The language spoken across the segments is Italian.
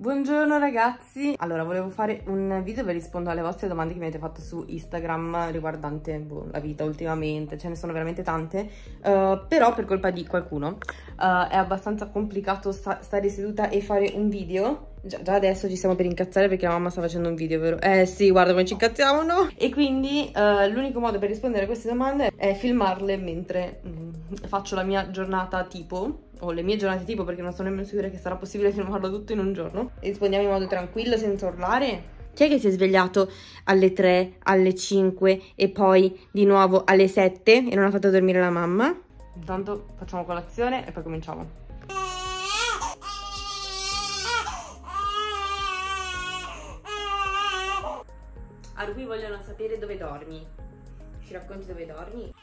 Buongiorno ragazzi, allora volevo fare un video per rispondere alle vostre domande che mi avete fatto su Instagram riguardante la vita ultimamente, ce ne sono veramente tante, però per colpa di qualcuno è abbastanza complicato stare seduta e fare un video. Già adesso ci stiamo per incazzare perché la mamma sta facendo un video, vero? Sì, guarda come ci incazziamo, no? E quindi l'unico modo per rispondere a queste domande è filmarle mentre faccio la mia giornata tipo, o le mie giornate tipo, perché non sono nemmeno sicura che sarà possibile filmarlo tutto in un giorno. E rispondiamo in modo tranquillo, senza urlare. Chi è che si è svegliato alle 3, alle 5 e poi di nuovo alle 7 e non ha fatto dormire la mamma? Intanto facciamo colazione e poi cominciamo. Allora, qui vogliono sapere dove dormi. Ci racconti dove dormi?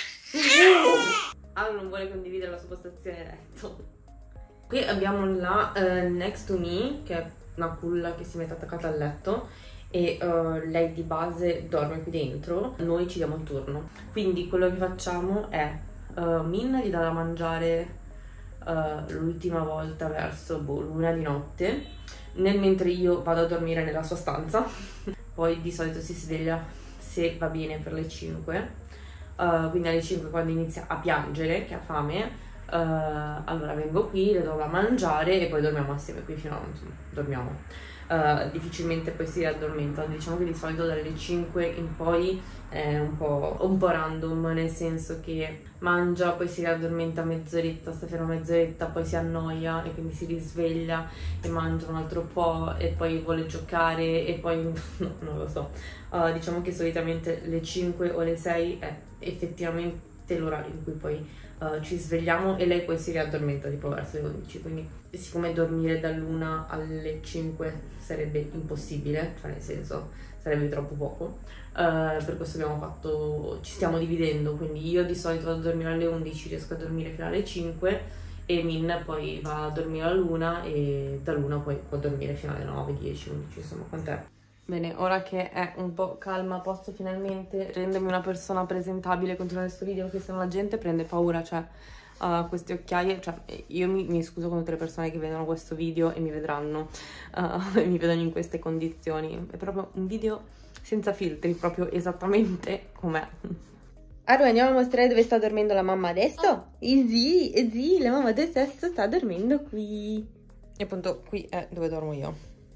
Allora non vuole condividere la sua postazione letto. Qui abbiamo la Next to Me, che è una culla che si mette attaccata al letto, e lei di base dorme qui dentro, noi ci diamo il turno. Quindi quello che facciamo è Min gli dà da mangiare l'ultima volta verso l'1 di notte, mentre io vado a dormire nella sua stanza. Poi di solito si sveglia, se va bene, per le 5, quindi alle 5 quando inizia a piangere, che ha fame, allora vengo qui, le do da mangiare e poi dormiamo assieme qui fino a, insomma, dormiamo. Difficilmente poi si riaddormenta, diciamo che di solito dalle 5 in poi è un po' random, nel senso che mangia, poi si riaddormenta mezz'oretta, sta ferma mezz'oretta, poi si annoia e quindi si risveglia e mangia un altro po' e poi vuole giocare e poi no, non lo so. Diciamo che solitamente le 5 o le 6 è effettivamente l'orario in cui poi ci svegliamo e lei poi si riaddormenta tipo verso le 11, quindi siccome dormire dall'1 alle 5 sarebbe impossibile, cioè nel senso sarebbe troppo poco, per questo abbiamo fatto, ci stiamo dividendo, quindi io di solito vado a dormire alle 11, riesco a dormire fino alle 5 e Min poi va a dormire all'1 e dall'1 poi può dormire fino alle 9, 10, 11, insomma quant'è. Bene, ora che è un po' calma posso finalmente rendermi una persona presentabile, continuare questo video, perché se no la gente prende paura, cioè queste occhiaie, cioè io mi scuso con tutte le persone che vedono questo video e mi vedranno, e mi vedono in queste condizioni, è proprio un video senza filtri, proprio esattamente com'è. Allora andiamo a mostrare dove sta dormendo la mamma adesso? Sì, la mamma adesso sta dormendo qui. E appunto qui è dove dormo io.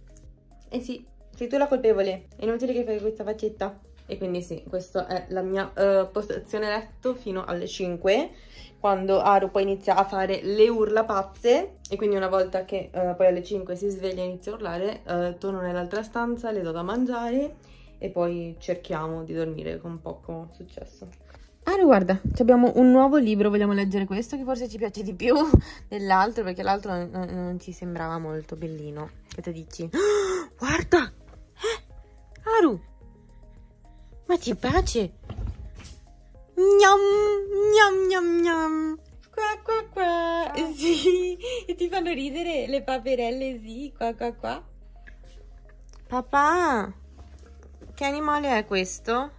Eh sì. Sei tu la colpevole, è inutile che fai questa faccetta. E quindi sì, questa è la mia postazione letto fino alle 5, quando Aru poi inizia a fare le urla pazze. E quindi una volta che poi alle 5 si sveglia e inizia a urlare, torno nell'altra stanza, le do da mangiare e poi cerchiamo di dormire con poco successo. Aru, guarda, abbiamo un nuovo libro, vogliamo leggere questo che forse ci piace di più dell'altro, perché l'altro non ci sembrava molto bellino. Che te dici? Oh, guarda! Aru, ma ti piace? Gnam, gnam, gnam, gnam. Qua, qua, qua. Sì, e ti fanno ridere le paperelle, sì, qua, qua, qua. Papà, che animale è questo?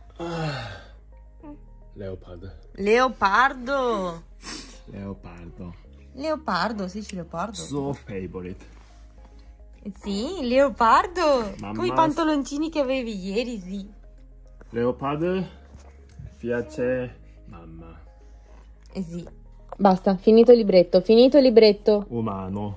Leopard. Leopardo. Leopardo. Leopardo, sì, c'è leopardo. So favorite. Sì, leopardo. Mamma. Come i pantaloncini che avevi ieri, sì. Leopard piace mamma. Sì. Basta, finito il libretto, finito il libretto. Umano.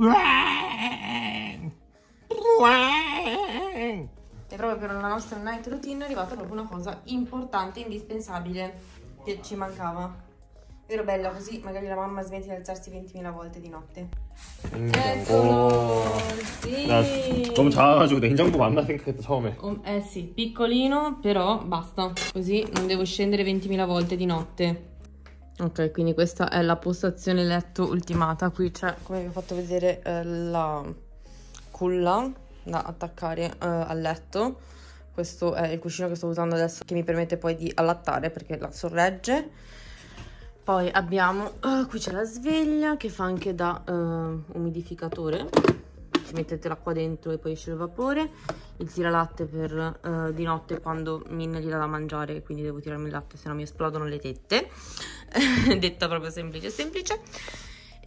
E proprio per la nostra night routine è arrivata proprio una cosa importante, indispensabile, che ci mancava. Vero bella? Così magari la mamma smette di alzarsi 20.000 volte di notte. Eccolo! Sì! 너무 작아가지고 냉장고 맞나 생각했다 처음에. Sì, piccolino, però basta. Così non devo scendere 20.000 volte di notte. Ok, quindi questa è la postazione letto ultimata. Qui c'è, come vi ho fatto vedere, la culla da attaccare al letto. Questo è il cuscino che sto usando adesso, che mi permette poi di allattare perché la sorregge. Poi abbiamo, qui c'è la sveglia che fa anche da umidificatore, ci mettete l'acqua dentro e poi esce il vapore, il tiralatte per di notte quando Min gli dà da mangiare, quindi devo tirarmi il latte se no mi esplodono le tette, detta proprio semplice semplice.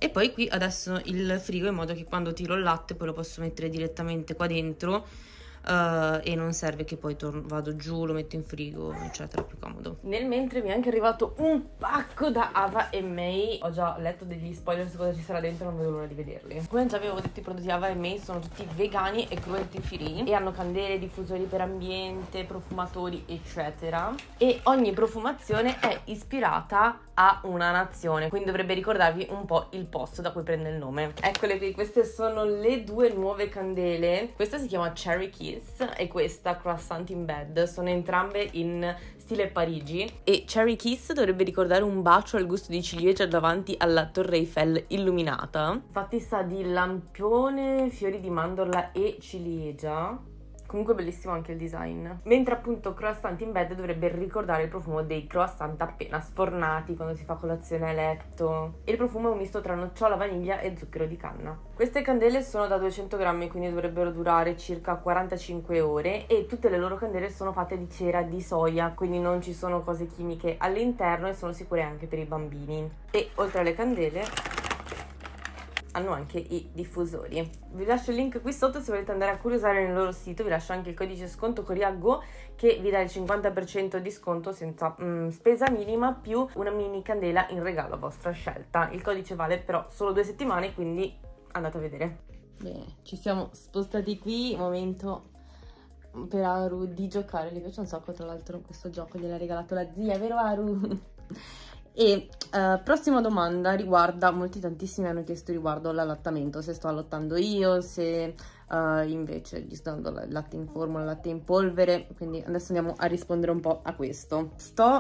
E poi qui adesso il frigo, in modo che quando tiro il latte poi lo posso mettere direttamente qua dentro, e non serve che poi vado giù, lo metto in frigo, eccetera, è più comodo. Nel mentre mi è anche arrivato un pacco da Ava e May. Ho già letto degli spoiler su cosa ci sarà dentro, non vedo l'ora di vederli. Come già avevo detto, i prodotti Ava e May sono tutti vegani e cruelty free e hanno candele, diffusori per ambiente, profumatori, eccetera, e ogni profumazione è ispirata a una nazione, quindi dovrebbe ricordarvi un po' il posto da cui prende il nome. Eccole qui, queste sono le due nuove candele. Questa si chiama Cherry Kiss e questa Croissant in Bed. Sono entrambe in stile Parigi e Cherry Kiss dovrebbe ricordare un bacio al gusto di ciliegia davanti alla Torre Eiffel illuminata. Infatti sa di lampione, fiori di mandorla e ciliegia. Comunque bellissimo anche il design. Mentre appunto Croissant in Bed dovrebbe ricordare il profumo dei croissant appena sfornati quando si fa colazione a letto. E il profumo è un misto tra nocciola, vaniglia e zucchero di canna. Queste candele sono da 200 grammi, quindi dovrebbero durare circa 45 ore e tutte le loro candele sono fatte di cera di soia, quindi non ci sono cose chimiche all'interno e sono sicure anche per i bambini. E oltre alle candele hanno anche i diffusori. Vi lascio il link qui sotto se volete andare a curiosare nel loro sito. Vi lascio anche il codice sconto CORIAGO che vi dà il 50% di sconto senza spesa minima, più una mini candela in regalo a vostra scelta. Il codice vale però solo 2 settimane, quindi andate a vedere. Bene, ci siamo spostati qui, momento per Aru di giocare. Le piace un sacco tra l'altro questo gioco, gliel'ha regalato la zia, vero Aru? E prossima domanda riguarda, tantissimi hanno chiesto riguardo all'allattamento, se sto allattando io, se invece gli sto dando latte in formula, latte in polvere, quindi adesso andiamo a rispondere un po' a questo. Sto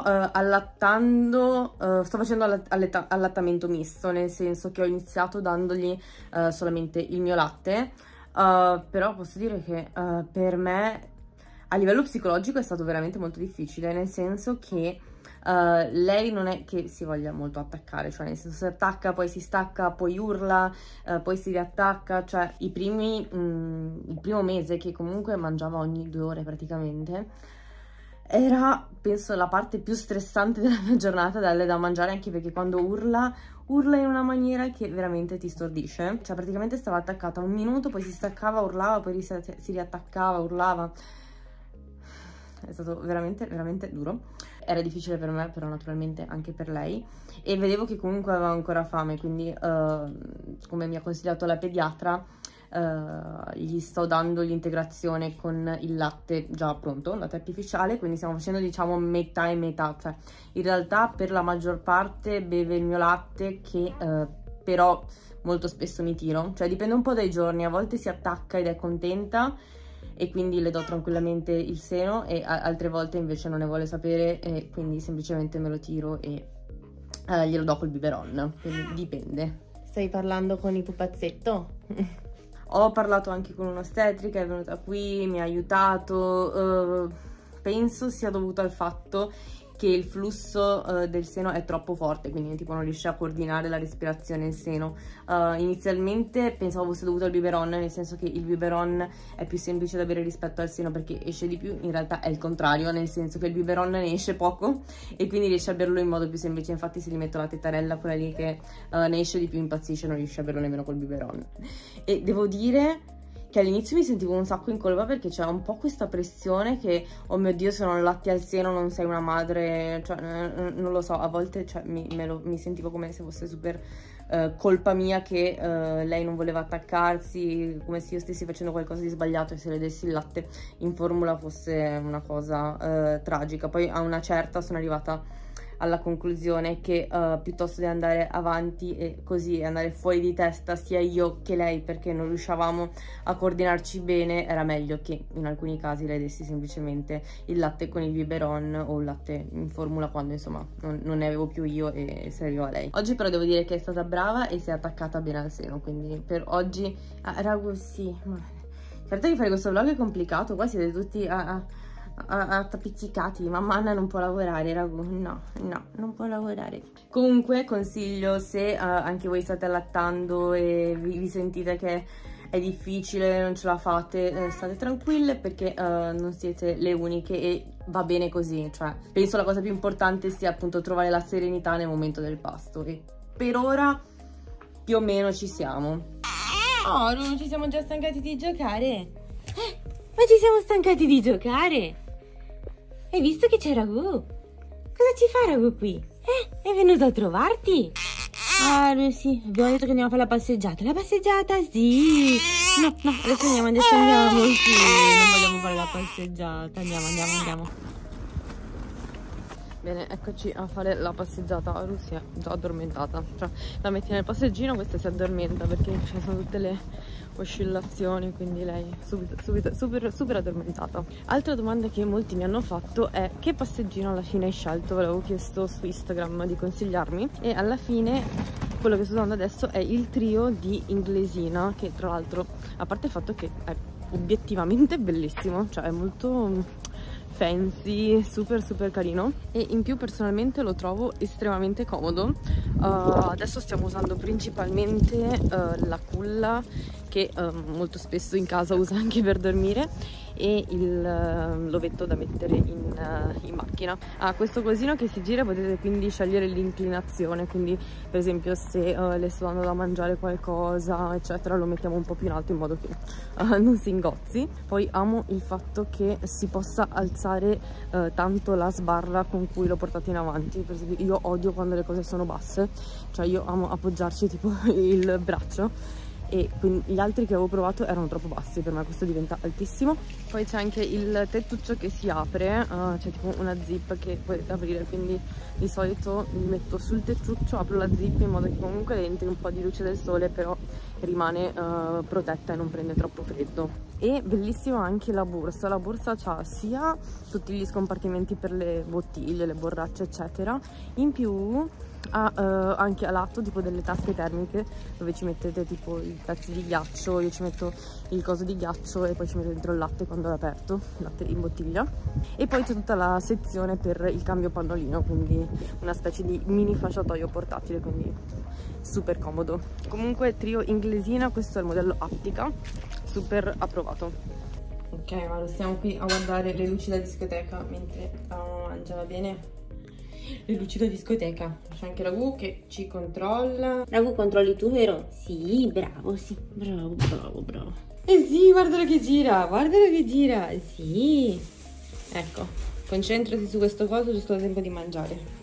facendo allattamento misto, nel senso che ho iniziato dandogli solamente il mio latte, però posso dire che per me a livello psicologico è stato veramente molto difficile, nel senso che lei non è che si voglia molto attaccare, cioè nel senso si attacca, poi si stacca, poi urla, poi si riattacca, cioè il primo mese che comunque mangiava ogni 2 ore praticamente era, penso, la parte più stressante della mia giornata, darle da mangiare, anche perché quando urla in una maniera che veramente ti stordisce, cioè praticamente stava attaccata un minuto, poi si staccava, urlava, poi si riattaccava, urlava. È stato veramente veramente duro, era difficile per me, però naturalmente anche per lei, e vedevo che comunque aveva ancora fame, quindi come mi ha consigliato la pediatra, gli sto dando l'integrazione con il latte già pronto, un latte artificiale, quindi stiamo facendo diciamo metà e metà, cioè in realtà per la maggior parte beve il mio latte, che però molto spesso mi tiro, cioè dipende un po' dai giorni, a volte si attacca ed è contenta e quindi le do tranquillamente il seno, e altre volte invece non ne vuole sapere e quindi semplicemente me lo tiro e glielo do col biberon, quindi dipende. Stai parlando con il pupazzetto? Ho parlato anche con un'ostetrica, è venuta qui, mi ha aiutato, penso sia dovuto al fatto che il flusso del seno è troppo forte, quindi tipo non riesce a coordinare la respirazione il seno. Inizialmente pensavo fosse dovuto al biberon, nel senso che il biberon è più semplice da bere rispetto al seno perché esce di più, in realtà è il contrario, nel senso che il biberon ne esce poco e quindi riesce a berlo in modo più semplice. Infatti se gli metto la tettarella, quella lì che ne esce di più, impazzisce, non riesce a berlo nemmeno col biberon. E devo dire che all'inizio mi sentivo un sacco in colpa perché c'era un po' questa pressione che, oh mio Dio, se non latti al seno non sei una madre, cioè non lo so, a volte cioè, mi sentivo come se fosse super colpa mia che lei non voleva attaccarsi, come se io stessi facendo qualcosa di sbagliato e se le dessi il latte in formula fosse una cosa tragica. Poi a una certa sono arrivata alla conclusione che piuttosto di andare avanti e così andare fuori di testa sia io che lei, perché non riuscivamo a coordinarci bene, era meglio che in alcuni casi lei dessi semplicemente il latte con il biberon o il latte in formula quando insomma non ne avevo più io e serviva a lei. Oggi però devo dire che è stata brava e si è attaccata bene al seno, quindi per oggi ragu, sì, certo che fare questo vlog è complicato, qua siete tutti appiccicati, mamma Anna non può lavorare, ragu, no, non può lavorare. Comunque consiglio, se anche voi state allattando e vi sentite che è difficile, non ce la fate, state tranquille perché non siete le uniche e va bene così. Cioè penso la cosa più importante sia appunto trovare la serenità nel momento del pasto, e per ora più o meno ci siamo. Oh, non ci siamo già stancati di giocare? Ma ci siamo stancati di giocare? Hai visto che c'è Ragù? Cosa ci fa Ragù qui? È venuto a trovarti? Ah, sì, abbiamo detto che andiamo a fare la passeggiata. La passeggiata, sì. No, adesso andiamo, sì. Non vogliamo fare la passeggiata. Andiamo. Bene, eccoci a fare la passeggiata. Aru si è già addormentata. Cioè, la metti nel passeggino, questa si addormenta perché ci sono tutte le oscillazioni, quindi lei super addormentata. Altra domanda che molti mi hanno fatto è: che passeggino alla fine hai scelto? Ve l'avevo chiesto su Instagram di consigliarmi, e alla fine quello che sto usando adesso è il trio di Inglesina, che tra l'altro, a parte il fatto che è obiettivamente bellissimo, cioè è molto fancy, super carino, e in più personalmente lo trovo estremamente comodo. Adesso stiamo usando principalmente la culla, che molto spesso in casa usa anche per dormire, e l'ovetto da mettere in macchina. Ha questo cosino che si gira, potete quindi scegliere l'inclinazione, quindi per esempio se le sto dando da mangiare qualcosa eccetera, lo mettiamo un po' più in alto in modo che non si ingozzi. Poi amo il fatto che si possa alzare tanto la sbarra con cui lo portate in avanti. Per esempio io odio quando le cose sono basse, cioè io amo appoggiarci tipo il braccio, e gli altri che avevo provato erano troppo bassi, per me questo diventa altissimo. Poi c'è anche il tettuccio che si apre, c'è tipo una zip che potete aprire, quindi di solito mi metto sul tettuccio, apro la zip in modo che comunque entri un po' di luce del sole, però rimane protetta e non prende troppo freddo. E bellissima anche la borsa ha sia tutti gli scompartimenti per le bottiglie, le borracce eccetera, in più ha anche a lato tipo delle tasche termiche dove ci mettete tipo i pezzi di ghiaccio. Io ci metto il coso di ghiaccio e poi ci metto dentro il latte quando è aperto, latte in bottiglia. E poi c'è tutta la sezione per il cambio pannolino, quindi una specie di mini fasciatoio portatile, quindi super comodo. Comunque trio Inglesina, questo è il modello Attica, super approvato. Ok, ma stiamo qui a guardare le luci da discoteca mentre mangia, va bene? Le luci da discoteca. C'è anche Ragù che ci controlla. Ragù, controlli tu, vero? Sì, bravo, sì. Bravo. Sì, guardalo che gira, sì. Ecco, concentrati su questo coso giusto al tempo di mangiare.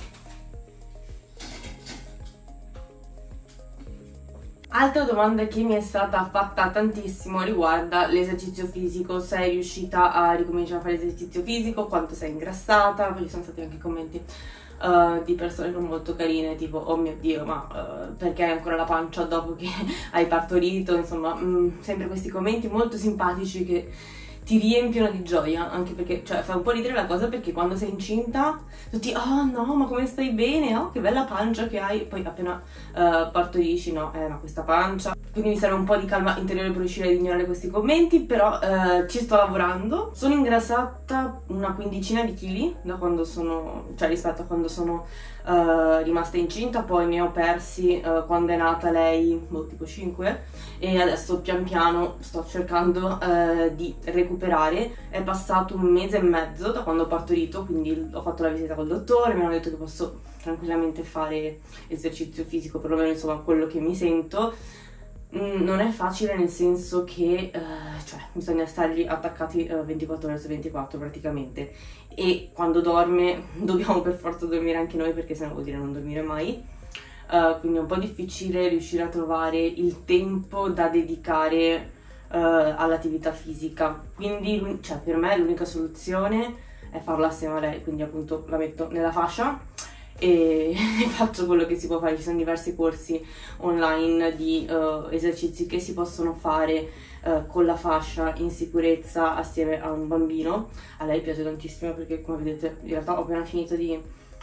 Altra domanda che mi è stata fatta tantissimo riguarda l'esercizio fisico, sei riuscita a ricominciare a fare esercizio fisico, quanto sei ingrassata. Poi ci sono stati anche commenti di persone non molto carine, tipo oh mio Dio, ma perché hai ancora la pancia dopo che hai partorito, insomma, sempre questi commenti molto simpatici che ti riempiono di gioia, anche perché, cioè, fa un po' ridere la cosa, perché quando sei incinta tutti, oh no, ma come stai bene, oh che bella pancia che hai, poi appena partorisci, no, ma questa pancia. Quindi mi serve un po' di calma interiore per riuscire ad ignorare questi commenti, però ci sto lavorando. Sono ingrassata una quindicina di chili da quando sono, cioè rispetto a quando sono rimasta incinta, poi ne ho persi quando è nata lei, tipo 5, e adesso pian piano sto cercando di recuperare. È passato 1 mese e mezzo da quando ho partorito, quindi ho fatto la visita col dottore, mi hanno detto che posso tranquillamente fare esercizio fisico, perlomeno insomma quello che mi sento. Non è facile, nel senso che cioè, bisogna stargli attaccati 24 ore su 24 praticamente, e quando dorme dobbiamo per forza dormire anche noi, perché sennò vuol dire non dormire mai. Quindi è un po' difficile riuscire a trovare il tempo da dedicare all'attività fisica, quindi cioè, per me l'unica soluzione è farla assieme a lei, quindi appunto la metto nella fascia e faccio quello che si può fare. Ci sono diversi corsi online di esercizi che si possono fare con la fascia in sicurezza assieme a un bambino. A lei piace tantissimo perché, come vedete, in realtà ho appena finito di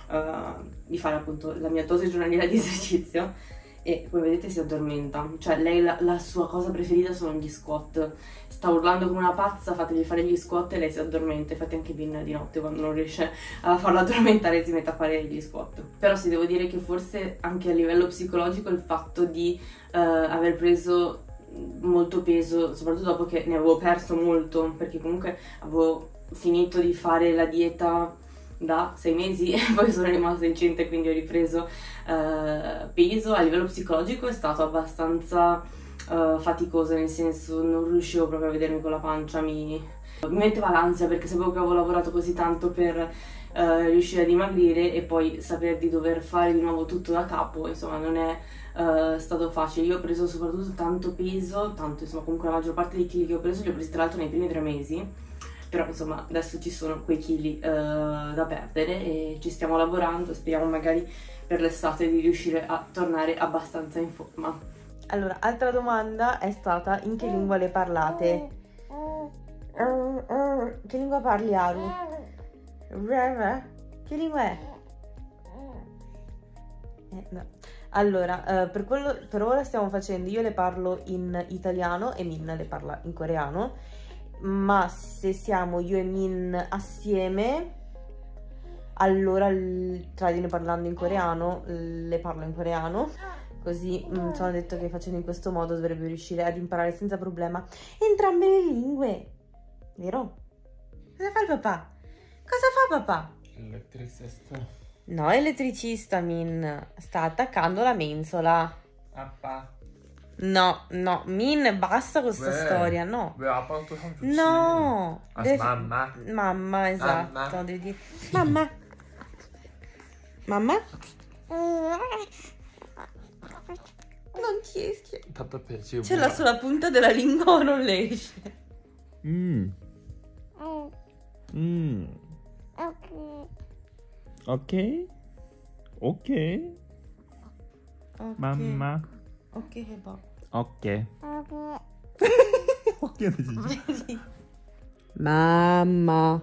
fare appunto la mia dose giornaliera di esercizio, e come vedete si addormenta. Cioè lei la sua cosa preferita sono gli squat, sta urlando come una pazza, fategli fare gli squat e lei si addormenta. Infatti anche Bin di notte, quando non riesce a farla addormentare, si mette a fare gli squat. Però sì, devo dire che forse anche a livello psicologico il fatto di aver preso molto peso, soprattutto dopo che ne avevo perso molto, perché comunque avevo finito di fare la dieta da 6 mesi e poi sono rimasta incinta e quindi ho ripreso peso. A livello psicologico è stato abbastanza faticoso, nel senso non riuscivo proprio a vedermi con la pancia, mi metteva l'ansia perché sapevo che avevo lavorato così tanto per riuscire a dimagrire e poi sapere di dover fare di nuovo tutto da capo, insomma non è stato facile. Io ho preso soprattutto tanto peso, insomma comunque la maggior parte dei chili che ho preso li ho presi tra l'altro nei primi 3 mesi, però insomma adesso ci sono quei chili da perdere e ci stiamo lavorando, speriamo magari per l'estate di riuscire a tornare abbastanza in forma. Allora, altra domanda è stata: in che lingua le parlate? Che lingua parli, Aru? Che lingua è? No. Allora, per ora stiamo facendo, io le parlo in italiano e Min le parla in coreano, ma se siamo io e Min assieme, allora tra di noi parlando in coreano, le parlo in coreano, così ci hanno detto che facendo in questo modo dovrebbe riuscire ad imparare senza problema entrambe le lingue, vero? Cosa fa il papà? Cosa fa papà? Elettricista. No, elettricista, Min. Sta attaccando la mensola. Papà. No, Min, basta con questa storia, no. 왜 아빠가 또 형 좋지? No. mamma. Mamma, esatto. Mamma. Devi dire mamma. Mamma? Non ti esce. 답답해 지금. Ce l'ha sulla punta della lingua o non le esce? 오케이. 오케이. 맘마. Ok, 해봐. 오케이. 오케이 진짜. Mamma.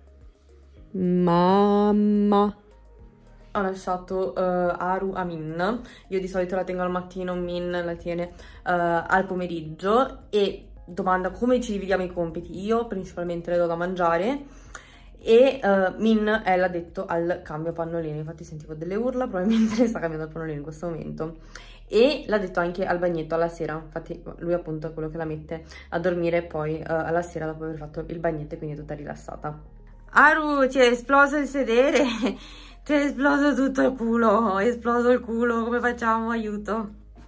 Ho lasciato Aru a Min. Io di solito la tengo al mattino, Min la tiene al pomeriggio. E domanda: come ci dividiamo i compiti? Io principalmente le do da mangiare e Min è l'addetto al cambio pannolini. Infatti sentivo delle urla, probabilmente le sta cambiando il pannolino in questo momento. E l'addetto anche al bagnetto alla sera, infatti lui appunto è quello che la mette a dormire poi alla sera dopo aver fatto il bagnetto, quindi è tutta rilassata. Aru, ti è esploso il sedere, ti è esploso tutto il culo, è esploso il culo, come facciamo? Aiuto.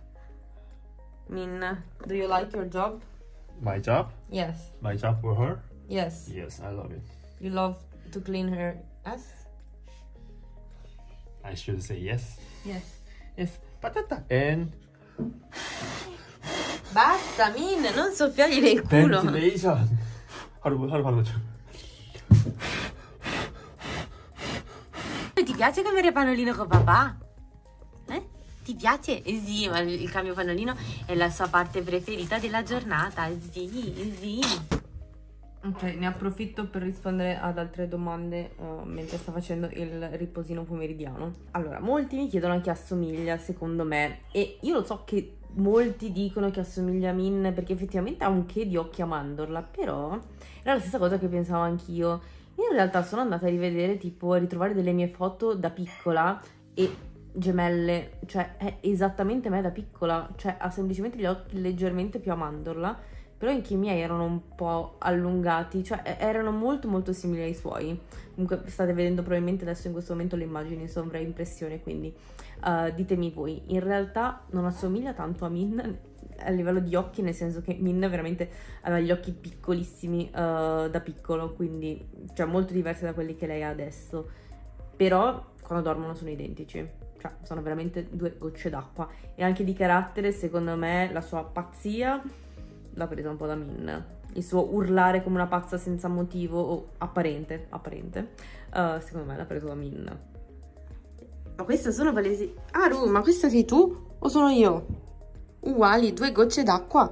Min, do you like your job? My job? Yes. My job for her? Yes. Yes, I love it. You love to clean her ass? I should say yes. Yes. Yes. Patata. And Basta, Min, non soffiargli nel culo. ventilation. 하루 하루 줘. Ti piace cambiare pannolino con papà? Ti piace? Sì, ma il cambio pannolino è la sua parte preferita della giornata. Sì. Ok, ne approfitto per rispondere ad altre domande mentre sto facendo il riposino pomeridiano. Allora, molti mi chiedono a chi assomiglia secondo me, e io lo so che molti dicono che assomiglia a Min perché effettivamente ha un che di occhi a mandorla, però era la stessa cosa che pensavo anch'io. In realtà sono andata a rivedere, tipo a ritrovare delle mie foto da piccola e gemelle, cioè è esattamente me da piccola, cioè ha semplicemente gli occhi leggermente più a mandorla, però anche i miei erano un po' allungati, cioè erano molto molto simili ai suoi. Comunque state vedendo probabilmente adesso in questo momento le immagini in sovraimpressione, quindi ditemi voi. In realtà non assomiglia tanto a Min a livello di occhi, nel senso che Min veramente aveva gli occhi piccolissimi da piccolo, quindi cioè molto diversi da quelli che lei ha adesso, però quando dormono sono identici, cioè sono veramente due gocce d'acqua. E anche di carattere, secondo me, la sua pazzia l'ha presa un po' da Min, il suo urlare come una pazza senza motivo o apparente, secondo me l'ha preso da Min. Ma queste sono palesi. Aru, ma questa sei tu o sono io? Uguali, due gocce d'acqua.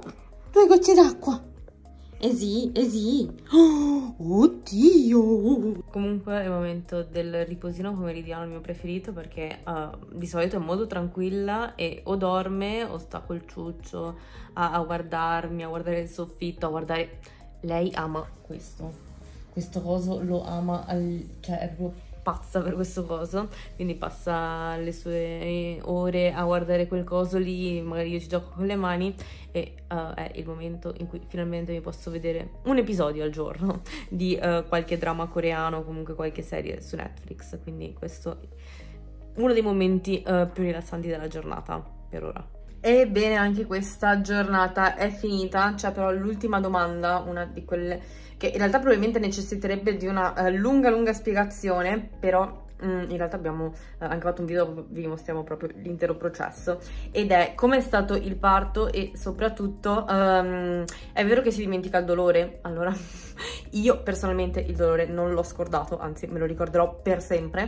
Sì. Oh, oddio. Comunque è il momento del riposino pomeridiano, il mio preferito, perché di solito è molto tranquilla e o dorme o sta col ciuccio a guardarmi, a guardare il soffitto, a guardare. Lei ama questo coso, lo ama, cioè è proprio pazza per questo coso, quindi passa le sue ore a guardare quel coso lì, magari io ci gioco con le mani e è il momento in cui finalmente mi posso vedere un episodio al giorno di qualche drama coreano o comunque qualche serie su Netflix, quindi questo è uno dei momenti più rilassanti della giornata per ora. Ebbene, anche questa giornata è finita, c'è però l'ultima domanda, una di quelle che in realtà probabilmente necessiterebbe di una lunga spiegazione, però in realtà abbiamo anche fatto un video dove vi mostriamo proprio l'intero processo, ed è come è stato il parto e soprattutto è vero che si dimentica il dolore. Allora io personalmente il dolore non l'ho scordato, anzi me lo ricorderò per sempre.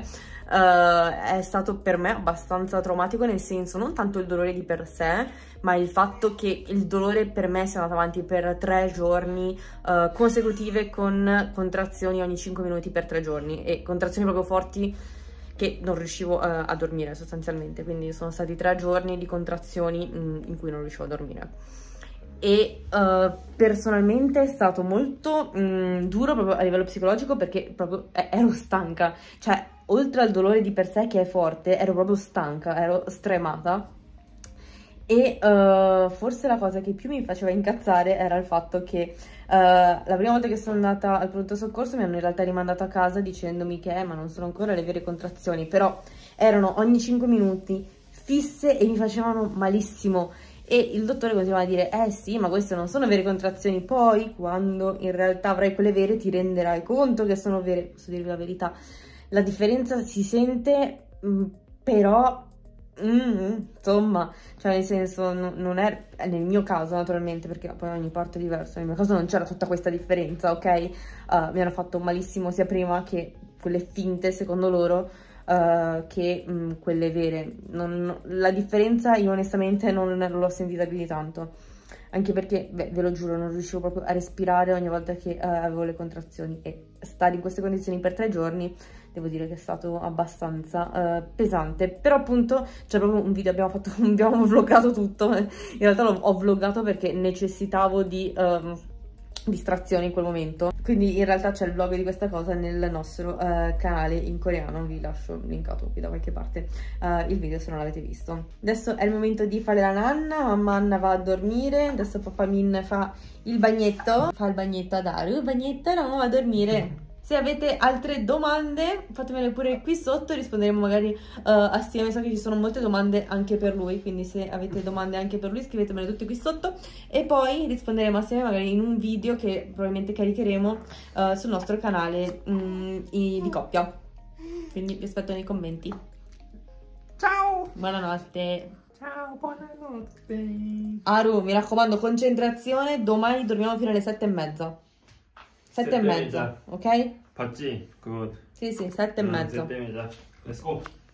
È stato per me abbastanza traumatico, nel senso non tanto il dolore di per sé, ma il fatto che il dolore per me sia andato avanti per 3 giorni consecutive, con contrazioni ogni 5 minuti per 3 giorni e contrazioni proprio forti che non riuscivo a dormire sostanzialmente, quindi sono stati 3 giorni di contrazioni in cui non riuscivo a dormire. E personalmente è stato molto duro proprio a livello psicologico, perché proprio ero stanca, cioè oltre al dolore di per sé che è forte, ero proprio stanca, ero stremata. E forse la cosa che più mi faceva incazzare era il fatto che la prima volta che sono andata al pronto soccorso mi hanno in realtà rimandato a casa dicendomi che ma non sono ancora le vere contrazioni, però erano ogni 5 minuti fisse e mi facevano malissimo. E il dottore continuava a dire sì, ma queste non sono vere contrazioni, poi quando in realtà avrai quelle vere ti renderai conto che sono vere. Posso dirvi la verità, la differenza si sente, però insomma, cioè nel senso non è nel mio caso naturalmente, perché poi ogni parto è diverso, nel mio caso non c'era tutta questa differenza, ok? Mi hanno fatto malissimo sia prima che quelle finte secondo loro, che quelle vere. La differenza io onestamente non l'ho sentita più di tanto, anche perché ve lo giuro non riuscivo proprio a respirare ogni volta che avevo le contrazioni, e stare in queste condizioni per 3 giorni devo dire che è stato abbastanza pesante. Però appunto c'è proprio un video, abbiamo vloggato tutto, in realtà ho vloggato perché necessitavo di distrazioni in quel momento, quindi in realtà c'è il vlog di questa cosa nel nostro canale in coreano, vi lascio linkato qui da qualche parte il video se non l'avete visto. Adesso è il momento di fare la nanna, mamma Anna va a dormire, adesso papà Min fa il bagnetto ad Aru, bagnetto, la mamma va a dormire. Se avete altre domande fatemele pure qui sotto, risponderemo magari assieme. So che ci sono molte domande anche per lui, quindi se avete domande anche per lui scrivetemele tutte qui sotto e poi risponderemo assieme magari in un video che probabilmente caricheremo sul nostro canale di coppia. Quindi vi aspetto nei commenti. Ciao! Buonanotte. Ciao, buonanotte! Aru, mi raccomando, concentrazione, domani dormiamo fino alle 7:30. 7:30, ok? 봤지? 그거 Sì, 7:30. 7:30. Let's go!